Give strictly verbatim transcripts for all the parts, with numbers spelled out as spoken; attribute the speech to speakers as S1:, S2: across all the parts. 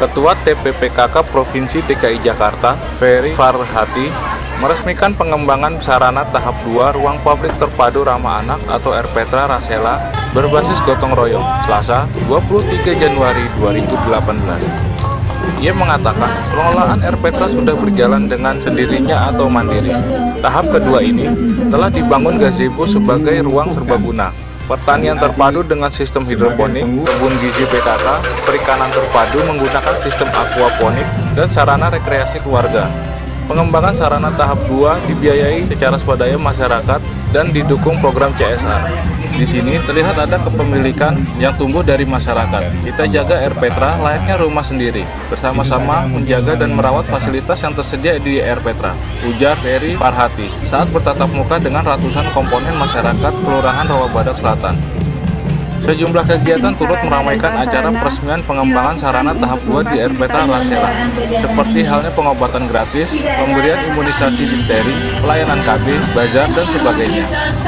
S1: Ketua T P P K K Provinsi D K I Jakarta, Ferry Farhati, meresmikan pengembangan sarana tahap dua Ruang Publik Terpadu Ramah Anak atau R P T R A Rasela berbasis gotong royong, Selasa, dua puluh tiga Januari dua ribu delapan belas. Ia mengatakan pengelolaan R P T R A sudah berjalan dengan sendirinya atau mandiri. Tahap kedua ini telah dibangun gazebo sebagai ruang serbaguna, pertanian terpadu dengan sistem hidroponik, kebun gizi P K K, perikanan terpadu menggunakan sistem aquaponik, dan sarana rekreasi keluarga. Pengembangan sarana tahap dua dibiayai secara swadaya masyarakat dan didukung program C S R. Di sini terlihat ada kepemilikan yang tumbuh dari masyarakat. Kita jaga R P T R A layaknya rumah sendiri, bersama-sama menjaga dan merawat fasilitas yang tersedia di R P T R A, ujar Ferry Farhati saat bertatap muka dengan ratusan komponen masyarakat Kelurahan Rawabadak Selatan. Sejumlah kegiatan turut meramaikan acara peresmian pengembangan sarana tahap dua di R P T R A Rasela, seperti halnya pengobatan gratis, pemberian imunisasi difteri, pelayanan K B, bazar, dan sebagainya.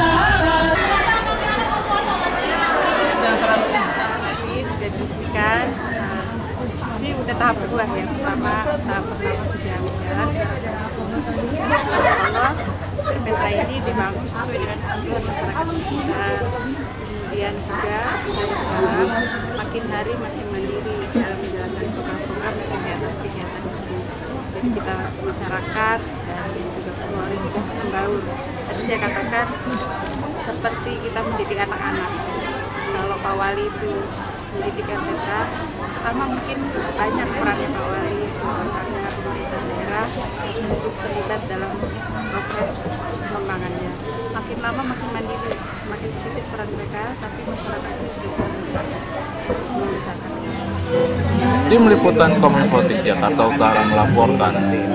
S2: Sudah diresmikan, ini udah tahap kedua ya. Pertama, tahap pertama sudah berjalan. Insya Allah, R P T R A ini dibangun sesuai dengan kebutuhan masyarakat sekitar. Kemudian juga kita berharap makin hari makin mandiri dalam menjalankan program-program dan kegiatan-kegiatan di sini. Jadi kita masyarakat dan juga keluarga juga membaur. Tadi saya katakan seperti kita mendidik anak-anak. Kalau Pak Wali itu mendidik R P T R A, pertama mungkin banyak perannya Pak Wali, perannya pemerintah daerah untuk terlibat dalam proses pengembangannya. Makin lama makin mandiri, semakin sedikit peran mereka, tapi masyarakat sini sudah bisa membesarkan.
S1: Tim Liputan Kominfotik Jakarta Utara melaporkan.